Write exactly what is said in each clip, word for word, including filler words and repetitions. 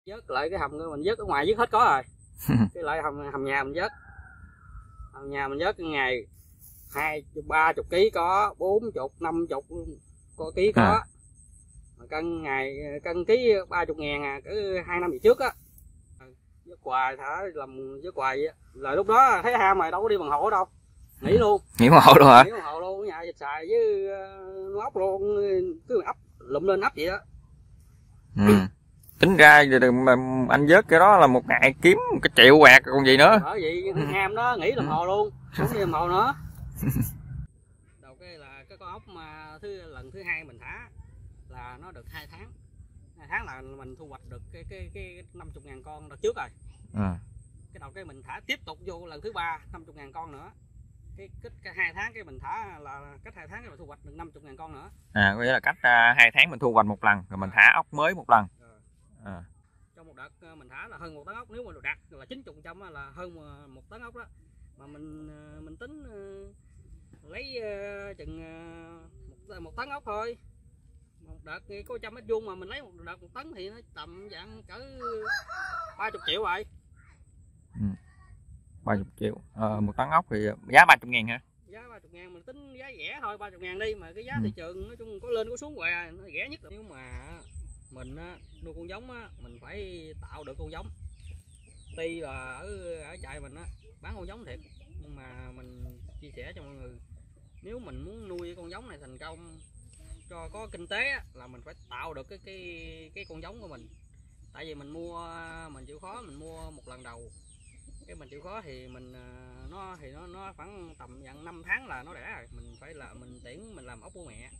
Vớt lại cái hầm mình vớt ở ngoài vớt hết có rồi. Cái lại hầm hầm nhà mình vớt. Hầm nhà mình vớt ngày hai ba chục ký có, bốn chục, năm chục có ký có. À. Mà cân ngày cân ký ba chục ngàn à, cứ hai năm về trước á. Vớt hoài thả làm vớt hoài vậy. Là lúc đó thấy ham mày đâu có đi bằng hộ đâu. Nghỉ luôn. Nghỉ bằng hộ luôn hả? Nghỉ bằng hộ luôn, nhà dịch xài với uh, ốc luôn, cứ ấp lụm lên ấp vậy đó. Ừ. Tính ra mà anh vớt cái đó là một ngày kiếm cái triệu quạt còn gì nữa. Bởi vậy ham đó nghỉ làm hồ luôn, không đi làm hồ nữa. Đầu cái là cái con ốc mà thứ lần thứ hai mình thả là nó được hai tháng. Hai tháng là mình thu hoạch được cái cái cái năm mươi ngàn con đợt trước rồi. À. Cái đầu cái mình thả tiếp tục vô lần thứ ba năm mươi ngàn con nữa. Cái cách cái hai tháng cái mình thả là cách hai tháng cái mình thu hoạch được năm mươi ngàn con nữa. À, có nghĩa là cách uh, hai tháng mình thu hoạch một lần rồi mình thả ốc mới một lần. À. Trong một đợt mình thả là hơn một tấn ốc, nếu mà đạt là chín mươi trăm là hơn một tấn ốc đó. Mà mình mình tính lấy chừng một, một tấn ốc thôi. Một đợt có trăm mét vuông mà mình lấy một đợt một tấn thì nó tầm dạng cỡ ba mươi triệu rồi. Ừ. ba mươi triệu. À, một tấn ốc thì giá ba mươi ngàn hả? Giá ba mươi ngàn mình tính giá rẻ thôi, ba mươi ngàn đi, mà cái giá ừ. thị trường nói chung có lên có xuống hoài, nó rẻ nhất là nếu mà mình á, nuôi con giống á, mình phải tạo được con giống. Tuy là ở ở trại mình á bán con giống thiệt, nhưng mà mình chia sẻ cho mọi người, nếu mình muốn nuôi con giống này thành công cho có kinh tế á, là mình phải tạo được cái cái cái con giống của mình. Tại vì mình mua mình chịu khó mình mua một lần đầu, cái mình chịu khó thì mình nó thì nó nó khoảng tầm dặn năm tháng là nó đẻ rồi, mình phải là mình tiễn mình làm ốc của mẹ.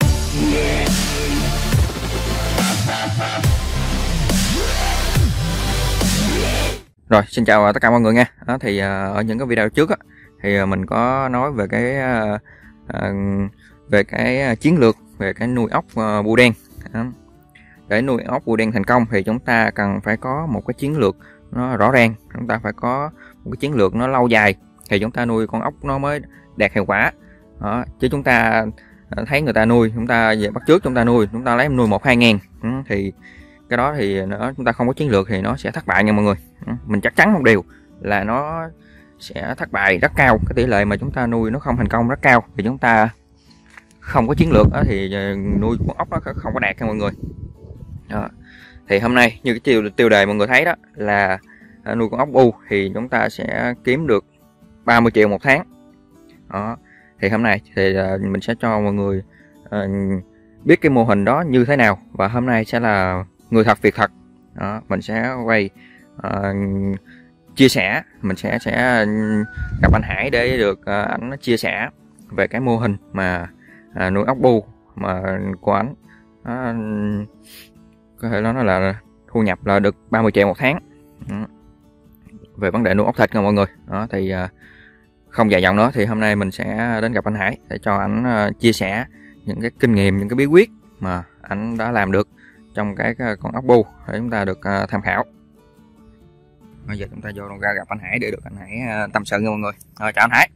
Rồi, xin chào tất cả mọi người nha. Đó, thì uh, ở những cái video trước á, thì uh, mình có nói về cái uh, uh, về cái chiến lược về cái nuôi ốc uh, bươu đen. Đó. Để nuôi ốc bươu đen thành công thì chúng ta cần phải có một cái chiến lược nó rõ ràng, chúng ta phải có một cái chiến lược nó lâu dài thì chúng ta nuôi con ốc nó mới đạt hiệu quả. Đó. Chứ chúng ta thấy người ta nuôi, chúng ta về bắt chước chúng ta nuôi, chúng ta lấy nuôi một hai ngàn ừ, thì cái đó thì nó chúng ta không có chiến lược thì nó sẽ thất bại nha mọi người. Mình chắc chắn một điều là nó sẽ thất bại rất cao, cái tỷ lệ mà chúng ta nuôi nó không thành công rất cao thì chúng ta không có chiến lược đó, thì nuôi con ốc nó không có đạt nha mọi người. Đó. Thì hôm nay như cái tiêu tiêu đề mọi người thấy đó là nuôi con ốc bu thì chúng ta sẽ kiếm được ba mươi triệu một tháng. Đó. Thì hôm nay thì mình sẽ cho mọi người uh, biết cái mô hình đó như thế nào, và hôm nay sẽ là người thật việc thật. Đó. Mình sẽ quay uh, chia sẻ, mình sẽ sẽ gặp anh Hải để được uh, ảnh chia sẻ về cái mô hình mà uh, nuôi ốc bu mà của ảnh uh, có thể nói là thu nhập là được ba mươi triệu một tháng. Đó. Về vấn đề nuôi ốc thịt nha mọi người. Đó thì uh, không dài dòng nữa thì hôm nay mình sẽ đến gặp anh Hải để cho anh uh, chia sẻ những cái kinh nghiệm, những cái bí quyết mà anh đã làm được trong cái con ốc bu để chúng ta được uh, tham khảo. Bây giờ chúng ta vô ra gặp anh Hải để được anh Hải uh, tâm sự nha mọi người. Rồi, chào anh Hải.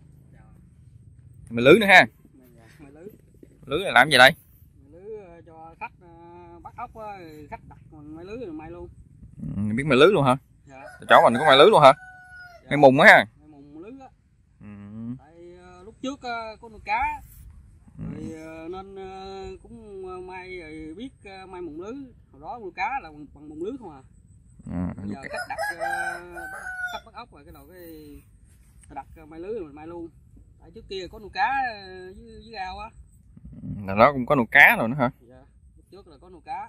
Mày lưới nữa ha. Lưới này làm gì đây? Lưới cho khách uh, bắt ốc, khách đặt máy lưới rồi may luôn. Ừ, biết mày lưới luôn hả? Dạ. Chỗ mình có mày lưới luôn hả? Dạ. Mày mùng á ha. Mày mùng lưới á. Ừ. Tại uh, lúc trước uh, có nuôi cá. Ừ. Rồi, uh, nên uh, cũng uh, may rồi biết uh, may mùng lưới. Hồi đó nuôi cá là bằng, bằng mùng lưới không à. À, bây giờ khách đặt uh, khách bắt ốc rồi cái đầu cái đặt uh, may lưới rồi mình may luôn. Tại trước kia có nuôi cá uh, với, với ao á. Là đó cũng có nuôi cá rồi nữa hả? Dạ. Lúc trước là có nuôi cá.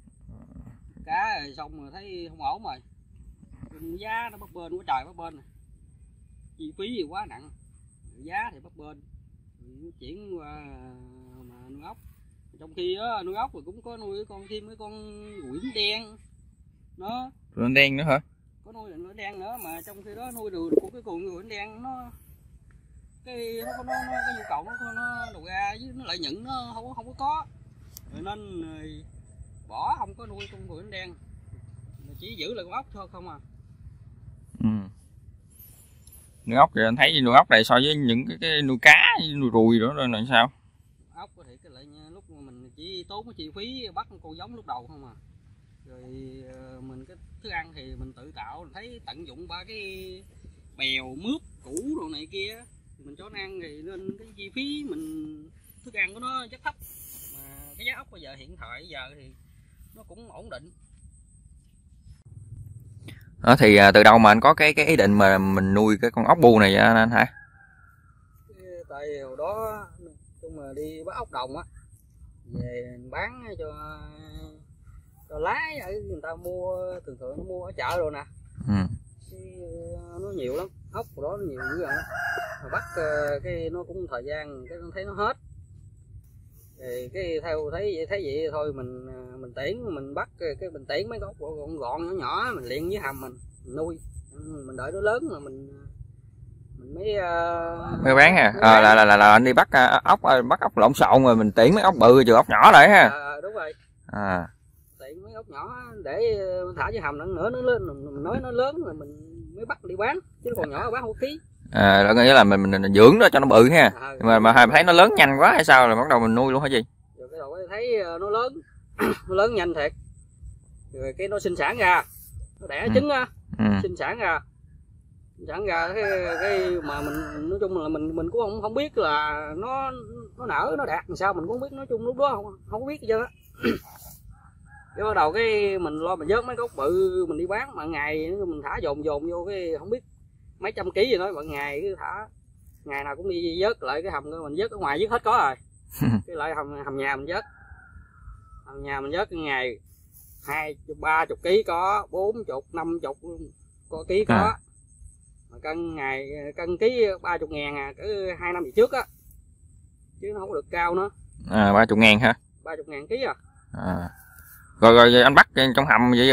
Cá rồi xong rồi thấy không ổn rồi. Giá nó bấp bênh quá trời, bấp bênh này. Chi phí thì quá nặng, giá thì bấp bênh, chuyển qua mà nuôi ốc. Trong khi đó, nuôi ốc rồi cũng có nuôi con thêm cái con ruồi đen nó ruồi đen nữa hả? Có nuôi ruồi đen nữa, mà trong khi đó nuôi được của cái con ruồi đen nó cái nó nó, nó cái nhu cầu nó nó đầu ra với nó lợi nhuận nó không không có có, rồi nên rồi bỏ không có nuôi con ruồi đen, chỉ giữ lại con ốc thôi không à. Ừ. Nuôi ốc thì anh thấy nuôi ốc này so với những cái, cái nuôi cá, nuôi ruồi đó là sao? Ốc thì cái lại lúc mà mình chỉ tốn cái chi phí bắt con giống lúc đầu không à. rồi ờ, mình cái thức ăn thì mình tự tạo, mình thấy tận dụng ba cái bèo mướp củ đồ này kia mình cho nó ăn thì nên cái chi phí mình thức ăn của nó rất thấp, mà cái giá ốc bây giờ hiện tại giờ thì nó cũng ổn định. Đó, thì à, từ đâu mà anh có cái cái ý định mà mình nuôi cái con ốc bu này vậy anh hả? Tại hồi đó chung mà đi bắt ốc đồng á, về bán cho cho lái ở người ta mua, thường thường nó mua ở chợ rồi nè. Ừ. Nó nhiều lắm, ốc của đó nó nhiều dữ rồi. Mà bắt cái nó cũng thời gian cái thấy nó hết. Thì cái theo thấy vậy thấy vậy thôi mình mình tiễn mình bắt cái mình tiễn mấy cái ốc gọn gọn nhỏ nhỏ mình luyện với hầm mình, mình nuôi, mình đợi nó lớn là mình mình mới uh, mới bán ha. À, là, là là là anh đi bắt uh, ốc bắt ốc lộn xộn rồi mình tiễn mấy ốc bự trừ ốc nhỏ lại ha. À, đúng rồi. À. Tiễn mấy ốc nhỏ để thả với hầm nữa nó lên mình nói nó lớn rồi mình mới bắt đi bán, chứ còn nhỏ bán không ký. À, là nghĩa là mình, mình, mình dưỡng nó cho nó bự ha. À, mà mà thấy nó lớn nhanh quá hay sao là bắt đầu mình nuôi luôn hả gì? Rồi cái đầu thấy nó lớn nó lớn nhanh thiệt, rồi cái nó sinh sản ra, nó đẻ ừ. trứng á, ừ. sinh sản ra sinh sản ra cái, cái mà mình nói chung là mình mình cũng không không biết là nó nó nở nó đạt làm sao mình cũng không biết, nói chung lúc đó không không biết gì trơn á. Cái bắt đầu cái mình lo mình vớt mấy gốc bự mình đi bán, mà ngày mình thả dồn dồn vô cái không biết mấy trăm ký gì đó, mọi ngày cứ thả, ngày nào cũng đi vớt lại cái hầm mình vớt ở ngoài vớt hết có rồi. Cái lại hầm hầm nhà mình vớt, hầm nhà mình vớt ngày hai ba chục ký có, bốn chục năm chục có ký có. À. Mà cân ngày cân ký ba chục ngàn à, cứ hai năm về trước á, chứ nó không được cao nữa. À, ba chục ngàn hả? Ba chục ngàn ký à. À. Rồi rồi anh bắt trong hầm vậy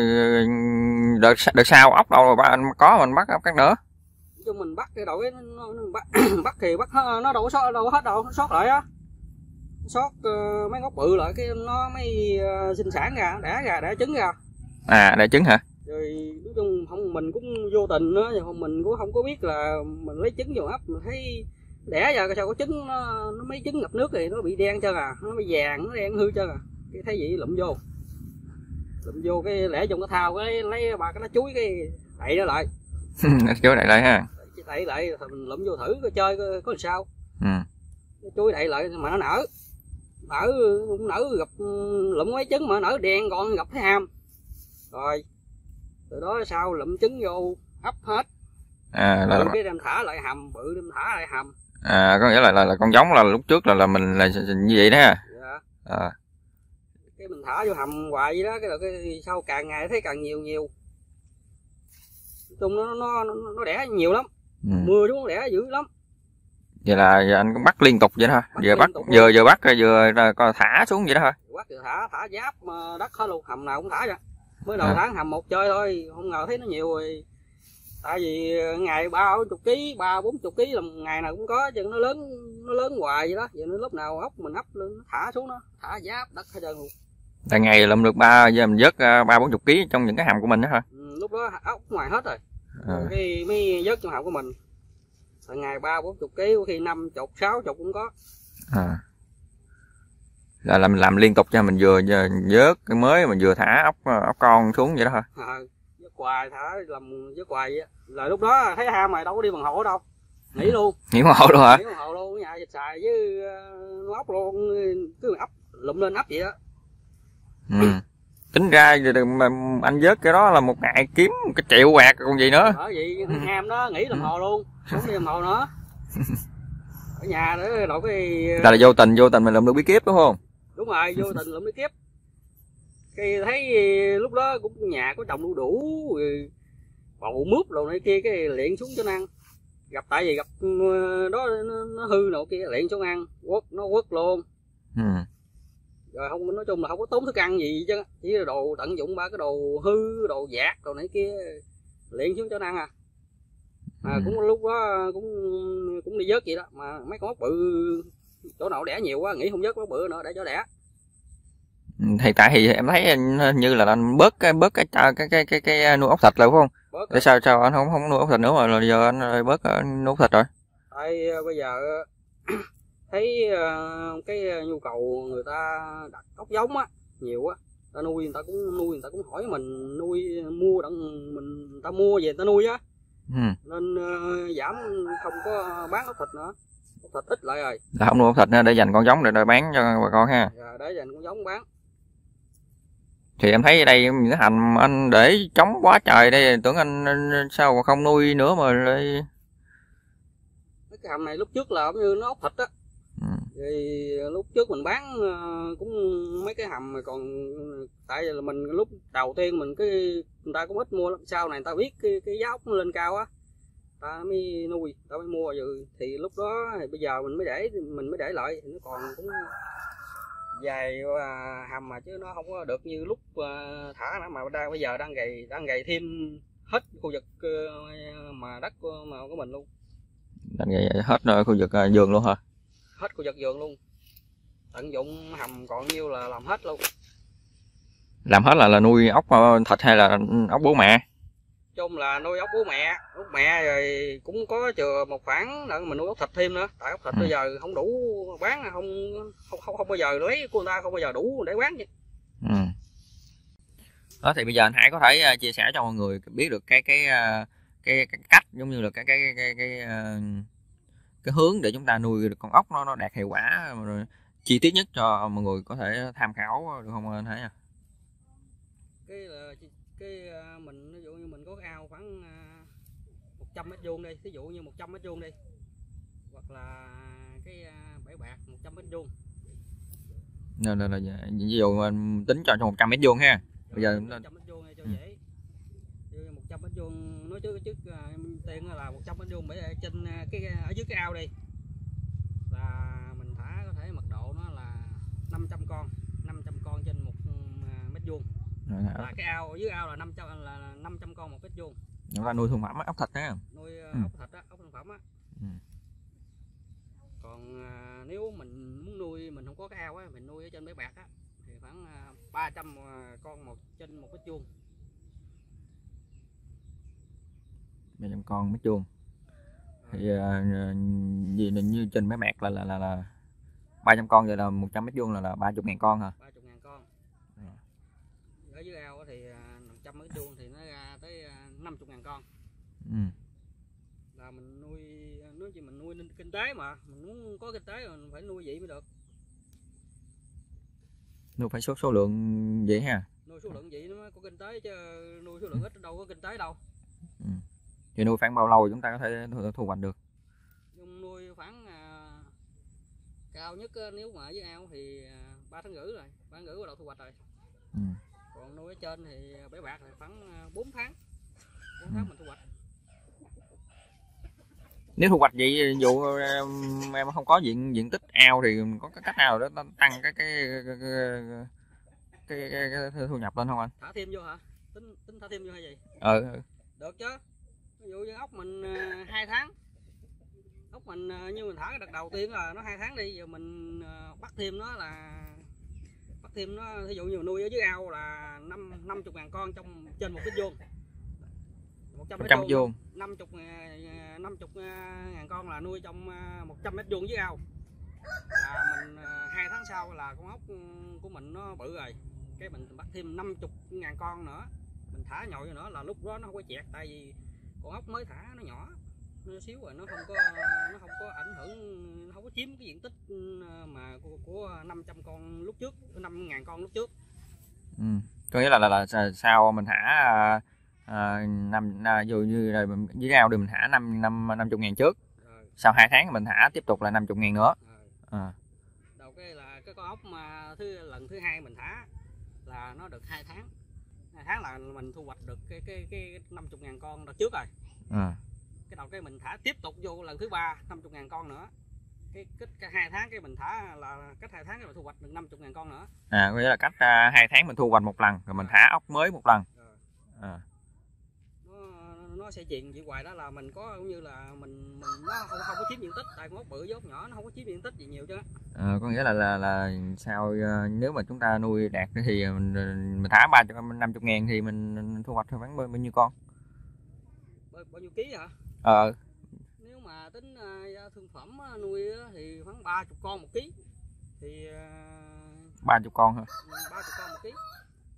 đợt đợt sau ốc đâu rồi anh có mình bắt ốc khác nữa. Chung mình bắt cái đầu cái nó, nó bắt, bắt thì bắt nó đâu có sót đâu hết đâu, nó sót lại á, sót uh, mấy gốc bự lại cái nó mới uh, sinh sản ra, đẻ ra, đẻ trứng ra. À, đẻ trứng hả? Rồi nói chung không mình cũng vô tình nữa, nhưng mình cũng không có biết là mình lấy trứng vô ấp, mình thấy đẻ ra sao có trứng nó, nó mấy trứng ngập nước thì nó bị đen trơn à, nó bị vàng nó đen hư trơn à, cái thấy vậy lụm vô. Lụm vô cái lẻ trong cái thao cái lấy ba cái lá chuối cái đậy nó lại. Nó chuối đậy lại ha. Đậy lại rồi mình lụm vô thử coi chơi coi có làm sao. Ừ. Cái chuối đậy lại mà nó nở. Nở cũng nở gặp lụm mấy trứng mà nở đen còn gặp thấy ham. Rồi. Từ đó sau lụm trứng vô ấp hết. À là cái đem thả lại hầm, bự đem thả lại hầm. À có nghĩa là là, là con giống là lúc trước là là mình là như vậy đó ha. Dạ. À. Cái mình thả vô hầm hoài vậy đó, cái rồi cái sau càng ngày thấy càng nhiều nhiều. Nói chung nó nó nó, nó đẻ nhiều lắm. Ừ. Mưa xuống đẻ dữ lắm. Vậy là giờ anh cũng bắt liên tục vậy đó hả? Bắt vừa bắt vừa vừa bắt vừa coi thả xuống vậy đó hả? Bắt vừa thả, thả giáp đất hết luôn, hầm nào cũng thả ra. Mới đầu à. Tháng hầm một chơi thôi, không ngờ thấy nó nhiều rồi. Tại vì ngày ba bốn chục ký, ba bốn chục ký là ngày nào cũng có, chứ nó lớn nó lớn hoài vậy đó. Vậy nó lúc nào ốc mình ấp lên thả xuống nó, thả giáp đất hết trơn luôn. Tại ngày lụm được ba giờ mình vớt ba bốn chục ký trong những cái hầm của mình đó hả? Ừ, lúc đó ốc ngoài hết rồi. À. Cái mới vớt trong hầm của mình. Tại ngày ba bốn chục ký, có khi năm chục sáu chục cũng có. À. Là làm làm liên tục cho mình vừa vớt cái mới mình vừa thả ốc ốc con xuống vậy đó hả? À, vớt hoài thả làm vớt hoài vậy. Là lúc đó thấy ham mày đâu có đi bằng hộ đâu. Nghỉ luôn. Nghỉ bằng hộ luôn hả? Nghỉ bằng hộ luôn, nhà dịch xài với uh, ốc luôn, cứ ấp lụm lên ấp vậy đó. Ừ. Tính ra mà anh vớt cái đó là một ngày kiếm cái triệu quạt còn gì nữa. Bởi vậy ham đó nghỉ làm hồ luôn, không đi làm hồ nữa. Ở nhà để đổi cái là, là vô tình vô tình mình lụm được bí kíp đúng không? Đúng rồi, vô tình lụm bí kíp. Cái thấy lúc đó cũng nhà có trồng đu đủ bầu mướp đồ này kia, cái luyện xuống cho nó ăn. Gặp tại vì gặp đó nó, nó hư nọ kia luyện xuống ăn, quất nó quất luôn. Ừ. Rồi không, nói chung là không có tốn thức ăn gì chứ, chỉ là đồ tận dụng ba cái đồ hư, đồ dạt đồ này kia luyện xuống cho nó ăn à. Mà ừ. Cũng lúc đó cũng cũng đi vớt vậy đó, mà mấy con ốc bự chỗ nào đẻ nhiều quá, nghĩ không vớt ốc bự nữa để cho đẻ. Thì tại thì em thấy như là anh bớt cái bớt cái cái cái cái, cái nuôi ốc thịt rồi phải không? Bớt để sao sao anh không không nuôi ốc thịt nữa mà giờ anh bớt nuôi ốc thịt rồi? Tại bây giờ thấy cái nhu cầu người ta đặt ốc giống á nhiều á, ta nuôi người ta cũng nuôi người ta cũng hỏi mình nuôi mua đặng mình người ta mua về người ta nuôi á. Ừ. Nên uh, giảm không có bán ốc thịt nữa, ốc thịt ít lại rồi. Là không nuôi ốc thịt nữa để dành con giống để, để bán cho bà con ha. Dạ, để dành con giống bán. Thì em thấy ở đây những cái hành anh để trống quá trời đây, tưởng anh, anh sao mà không nuôi nữa mà lại... Cái hầm này lúc trước là như nó ốc thịt á. Ừ. Thì lúc trước mình bán cũng mấy cái hầm mà còn tại vì là mình lúc đầu tiên mình cái người ta cũng ít mua lắm, sau này người ta biết cái, cái giá ốc nó lên cao á, ta mới nuôi, ta mới mua rồi. Thì lúc đó thì bây giờ mình mới để mình mới để lại thì nó còn cũng dài hầm mà chứ nó không có được như lúc thả nữa, mà đang bây giờ đang gầy đang gầy thêm hết khu vực mà đất mà của mình luôn. Đang gầy hết khu vực vườn luôn hả? Hết khu vực vườn luôn, tận dụng hầm còn nhiêu là làm hết luôn. Làm hết là là nuôi ốc thịt hay là ốc bố mẹ? Chung là nuôi ốc bố mẹ, ốc mẹ rồi cũng có chừa một khoảng nữa mình nuôi ốc thịt thêm nữa. Tại ốc thịt ừ. bây giờ không đủ bán, không không không, không bao giờ lấy của người ta, không bao giờ đủ để bán vậy. Ừ. Đó thì bây giờ anh Hải có thể chia sẻ cho mọi người biết được cái cái cái, cái cách giống như là cái cái cái cái, cái, cái hướng để chúng ta nuôi được con ốc nó nó đạt hiệu quả rồi chi tiết nhất cho mọi người có thể tham khảo được không anh Hải à? Cái là cái mình ví dụ như mình có cái ao khoảng một trăm mét vuông đi, ví dụ như một trăm mét vuông đi, hoặc là cái bãi bạc một trăm mét vuông. Nên là, là ví dụ mình tính cho cho một trăm mét vuông ha. Bây giờ một trăm mét vuông cho dễ. Như một trăm mét vuông nói trước trước tiền là một trăm mét vuông, bởi trên cái ở dưới cái ao đi là mình thả có thể mật độ nó là năm trăm con, năm trăm con trên một mét vuông. Là cái ao ở dưới ao là năm trăm là năm trăm con một mét vuông. Chúng ta nuôi thương phẩm ốc thịt á. Nuôi ừ. ốc thịt á, ốc thương phẩm á. Ừ. Còn à, nếu mình muốn nuôi mình không có cái ao á, mình nuôi ở trên bãi bạc á thì khoảng à, ba trăm con một trên một mét vuông. ba trăm con mét vuông. Thì à, gì như trên bãi bạc là là là, là ba trăm con, vậy là một trăm mét vuông là là ba mươi ngàn con hả? ba mươi ngàn con. Ừ. Ở dưới ao thì một trăm mét vuông thì nó ra tới năm mươi ngàn con. Ừ. Là mình nuôi nói gì mình nuôi nên kinh tế mà, mình muốn có kinh tế mình phải nuôi vậy mới được. Nuôi phải số số lượng vậy ha. Nuôi số lượng vậy nó mới có kinh tế chứ nuôi số lượng ít đâu có kinh tế đâu. Ừ. Thì nuôi khoảng bao lâu chúng ta có thể thu, thu hoạch được? Nuôi khoảng à, cao nhất nếu mà ở dưới ao thì ba tháng rưỡi rồi, ba tháng rưỡi bắt đầu thu hoạch rồi. Ừ. Còn nuôi ở trên thì bãi bạc thì khoảng bốn tháng, bốn tháng ừ. mình thu hoạch. Nếu thu hoạch vậy, ví dụ em không có diện diện tích ao thì có cái cách nào để tăng cái cái cái, cái, cái, cái, cái thu nhập lên không anh? Thả thêm vô hả? Tính tính thả thêm vô hay gì? Ừ. ừ. Được chứ. Ví dụ như ốc mình hai tháng, ốc mình như mình thả cái đợt đầu tiên là nó hai tháng đi, giờ mình bắt thêm nó là bắt thêm nó, ví dụ như nuôi ở dưới ao là năm năm chục ngàn con trong trên một mét vuông. một trăm mét vuông năm mươi năm mươi ngàn con là nuôi trong một trăm mét vuông dưới ao. Là mình hai tháng sau là con ốc của mình nó bự rồi, cái mình bắt thêm năm mươi ngàn con nữa, mình thả nhồi nữa là lúc đó nó không có chẹt, tại vì con ốc mới thả nó nhỏ nó xíu rồi, nó không có nó không có ảnh hưởng, nó không có chiếm cái diện tích mà của, của năm trăm con lúc trước, năm ngàn con lúc trước. Ừ. Có nghĩa là là, là, là sao mình thả à, năm à, dù như là dưới ao thì mình thả năm năm năm chục ngàn trước, rồi. Sau hai tháng mình thả tiếp tục là năm chục ngàn nữa. À. Đầu cái là cái con ốc mà thứ lần thứ hai mình thả là nó được hai tháng, hai tháng là mình thu hoạch được cái cái cái năm chục ngàn con đợt trước rồi. À. Cái đầu cái mình thả tiếp tục vô lần thứ ba năm chục ngàn con nữa, cái cách hai tháng cái mình thả là cách hai tháng cái mình thu hoạch được năm chục ngàn con nữa. À, có nghĩa là cách uh, hai tháng mình thu hoạch một lần rồi mình thả ốc mới một lần. À. Nó, nó sẽ chuyện vậy hoài, đó là mình có cũng như là mình mình nó không không có chiếm diện tích, tại con ốc bự với ốc nhỏ nó không có chiếm diện tích gì nhiều chứ. À, có nghĩa là là là sao uh, nếu mà chúng ta nuôi đạt thì mình mình thả ba năm chục ngàn thì mình thu hoạch khoảng bao, bao nhiêu con? Bao, bao nhiêu ký hả? Ờ. Nếu mà tính uh, thương phẩm uh, nuôi uh, thì khoảng ba chục con một ký thì uh, ba chục con hả? ba chục con một ký.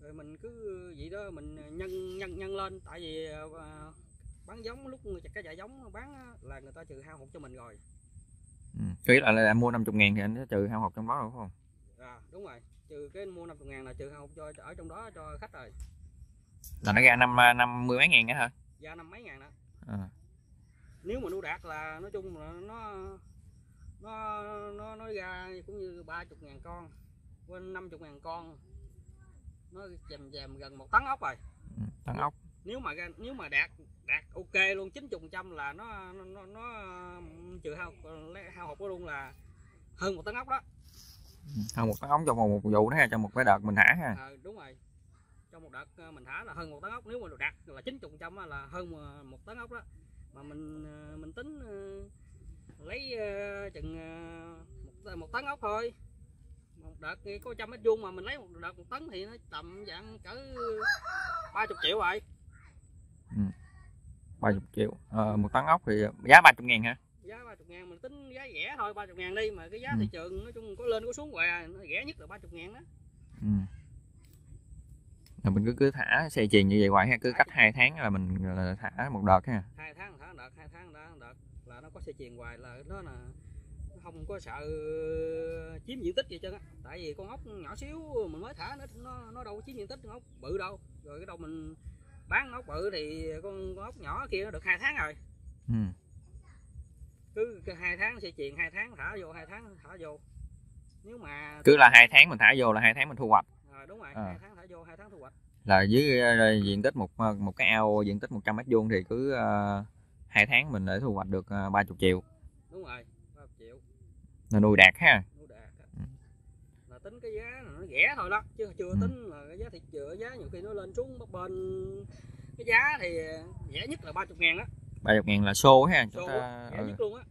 rồi mình cứ vậy đó mình nhân nhân nhân lên, tại vì bán giống lúc cái trại giống bán là người ta trừ hao hụt cho mình rồi. Ừ. Ý là, là mua năm mươi ngàn thì anh sẽ trừ hao hụt trong đó đúng không? À, đúng rồi, trừ cái mua năm mươi ngàn là trừ hao hụt cho ở trong đó cho khách rồi. Là nó ra năm năm mươi mấy ngàn á hả? Ra năm mấy ngàn đó. À. Nếu mà nuôi đạt là nói chung là nó nó nó nó ra cũng như ba mươi ngàn con, quên năm mươi ngàn con, nó chèm chèm gần một tấn ốc rồi. Ừ, tấn ốc. Nếu mà nếu mà đạt đạt ok luôn chín mươi phần trăm là nó nó nó trừ hao hao hụt luôn là hơn một tấn ốc đó. Ừ, hơn một tấn ốc trong một vụ đó ha, trong một cái đợt mình thả ha. À, đúng rồi, trong một đợt mình thả là hơn một tấn ốc, nếu mà đạt là chín mươi phần trăm là hơn một tấn ốc đó. Mà mình mình tính lấy chừng một, một tấn ốc thôi, một đợt có trăm mét vuông mà mình lấy một đợt một tấn thì nó tầm dạng cỡ ba mươi triệu rồi. Ừ. ba mươi triệu à, một tấn ốc thì giá ba mươi ngàn hả? Giá ba mươi ngàn mình tính giá rẻ thôi, ba mươi ngàn đi, mà cái giá ừ. thị trường nói chung có lên có xuống hoài, nó rẻ nhất là ba mươi ngàn đó. Ừ. Rồi mình cứ cứ thả xe chuyền như vậy hoài ha, cứ cách hai tháng là mình là thả một đợt ha. Hai tháng thả một đợt, hai tháng thả một đợt là nó có xe chuyền hoài, là nó là không có sợ chiếm diện tích gì trơn á. Tại vì con ốc nhỏ xíu mình mới thả nó nó nó đâu có chiếm diện tích con ốc bự đâu. Rồi cái đâu mình bán ốc bự thì con, con ốc nhỏ kia nó được hai tháng rồi. Ừ. Cứ hai tháng xe chuyền, hai tháng thả vô, hai tháng thả vô. Nếu mà cứ là hai tháng mình thả vô là hai tháng mình thu hoạch. À, đúng rồi, à. hai tháng thả vô, hai tháng thu hoạch. Là dưới uh, diện tích một một cái ao diện tích một trăm mét vuông thì cứ uh, hai tháng mình để thu hoạch được uh, ba mươi triệu. Đúng rồi, ba mươi triệu. Là nuôi đạt ha. Nuôi đạt. Ừ. Là tính cái giá nó rẻ thôi đó, chứ chưa ừ. tính là cái giá thịt chợ, giá nhiều khi nó lên xuống bấp bên. Cái giá thì rẻ nhất là ba mươi ngàn đó. ba mươi ngàn là xô ha. Xô chúng ta rẻ ừ. nhất luôn á.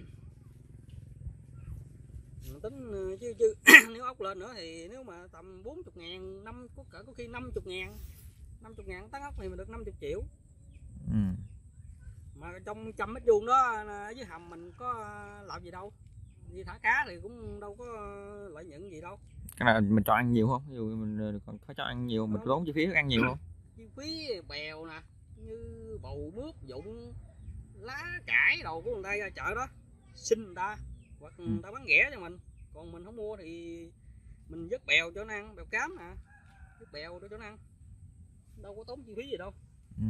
Tính chứ chứ nếu ốc lên nữa thì nếu mà tầm bốn mươi ngàn, năm có cỡ có khi năm mươi ngàn, năm mươi ngàn tấn ốc thì mình được năm mươi triệu. Ừ. Mà trong trăm mét vuông đó ở dưới hầm mình có làm gì đâu, đi thả cá thì cũng đâu có lợi nhuận gì đâu. Cái này mình cho ăn nhiều không? Ví dụ mình còn phải cho ăn nhiều, mình tốn chi phí ăn nhiều không? Chi phí bèo nè, như bầu mướp dụng lá cải đồ của người ta ra chợ đó xin người ta, hoặc người ta bán rẻ cho mình, còn mình không mua thì mình vớt bèo cho nó ăn, bèo cám nè, vớt bèo cho nó ăn, đâu có tốn chi phí gì đâu. Ừ.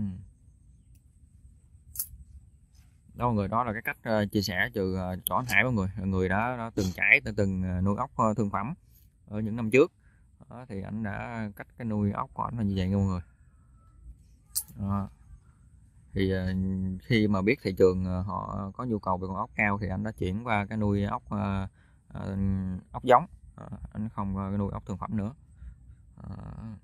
Đó mọi người, đó là cái cách uh, chia sẻ từ uh, chỗ anh Hải mọi người, người đã, đã từng trải từng uh, nuôi ốc uh, thương phẩm ở những năm trước. Đó, thì anh đã cách cái nuôi ốc của anh là như vậy nha mọi người. Đó. Thì uh, khi mà biết thị trường uh, họ có nhu cầu về con ốc cao thì anh đã chuyển qua cái nuôi ốc uh, uh, ốc giống, uh, anh không uh, nuôi ốc thương phẩm nữa. Uh.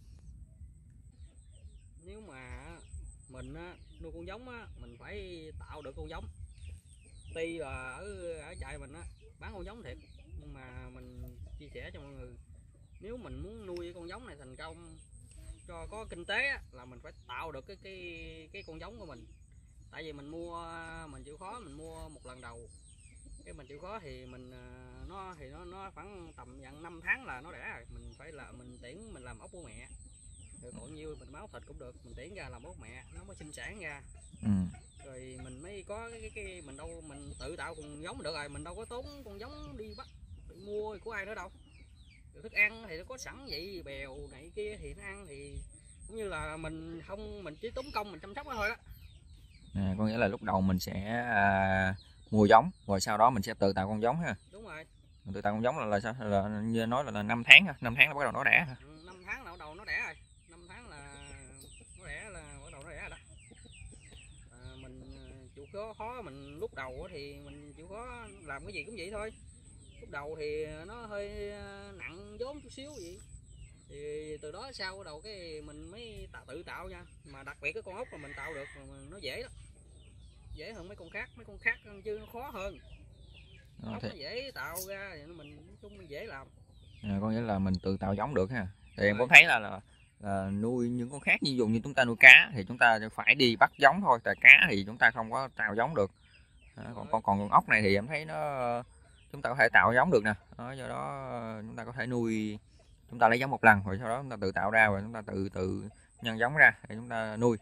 Nếu mà mình nuôi con giống á, mình phải tạo được con giống. Tuy là ở ở trại mình á bán con giống thiệt, nhưng mà mình chia sẻ cho mọi người, nếu mình muốn nuôi con giống này thành công cho có kinh tế á, là mình phải tạo được cái cái cái con giống của mình. Tại vì mình mua mình chịu khó mình mua một lần đầu, cái mình chịu khó thì mình nó thì nó nó khoảng tầm nhận năm tháng là nó đẻ rồi, mình phải là mình tiễn mình làm ốc bố mẹ. Rồi còn nhiêu mình báo thịt cũng được, mình tiễn ra làm ốc mẹ nó mới sinh sản ra. Ừ. Rồi mình mới có cái, cái, cái mình đâu mình tự tạo con giống được rồi, mình đâu có tốn con giống đi bắt đi mua của ai nữa đâu. Rồi thức ăn thì nó có sẵn vậy, bèo này kia thì nó ăn thì cũng như là mình không mình chỉ tốn công mình chăm sóc nó thôi đó. À, có nghĩa là lúc đầu mình sẽ à, mua giống rồi sau đó mình sẽ tự tạo con giống ha. Đúng rồi. Mình tự tạo con giống là là sao, là như nói là, là năm tháng ha, năm tháng là bắt đầu nó đẻ hả? Ừ, năm tháng là bắt đầu nó đẻ rồi, năm tháng là nó đẻ là bắt đầu nó đẻ rồi đó. À, mình chịu khó khó mình lúc đầu thì mình chịu khó làm cái gì cũng vậy thôi. Lúc đầu thì nó hơi nặng vốn chút xíu vậy, thì từ đó sau bắt đầu cái mình mới tạo, tự tạo nha. Mà đặc biệt cái con ốc mà mình tạo được mà nó dễ đó, dễ hơn mấy con khác, mấy con khác chứ nó khó hơn. Con ốc nó dễ tạo ra thì mình nói chung mình dễ làm. À, có nghĩa là mình tự tạo giống được ha. Thì em cũng thấy là, là, là nuôi những con khác, như dùng như chúng ta nuôi cá thì chúng ta phải đi bắt giống thôi, tại cá thì chúng ta không có tạo giống được. À, còn con còn con ốc này thì em thấy nó chúng ta có thể tạo giống được nè. Đó, do đó chúng ta có thể nuôi chúng ta lấy giống một lần rồi sau đó chúng ta tự tạo ra và chúng ta tự tự nhân giống ra để chúng ta nuôi.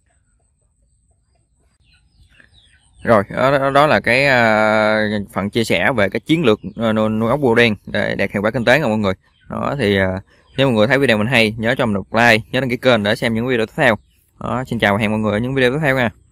Rồi đó, đó là cái uh, phần chia sẻ về cái chiến lược uh, nuôi ốc bươu đen để đạt hiệu quả kinh tế nha mọi người. Đó thì uh, nếu mọi người thấy video mình hay nhớ cho mình một like, nhớ đăng ký kênh để xem những video tiếp theo. Đó, xin chào và hẹn mọi người ở những video tiếp theo nha.